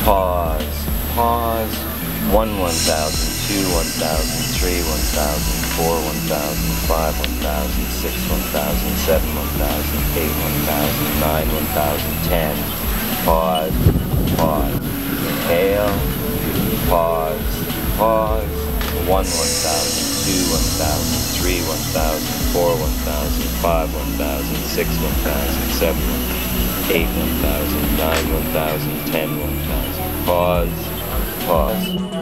pause, pause, 1, 1,000, 2, 1,000, 3, 1,000, 4, 1,000, 5, 1,000, 6, 1,000, 7, 1,000, 8, 1,000, 9, 1,000, 10, pause, pause, inhale, pause, pause, 1, 1,000, 2, 1,000, 3, 1,000, 4, 1,000, 5, 1,000, 6, 1,000, 7, 8, 1,000, 9, 1,000, 10, 1,000, pause, pause.